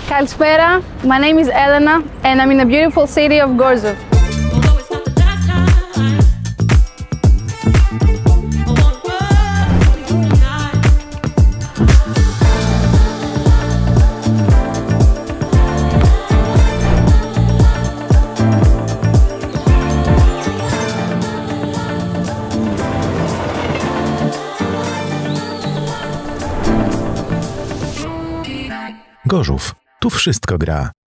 Καλησπέρα, my name is Elena and I'm in the beautiful city of Gorzów. Gorzów. Tu wszystko gra.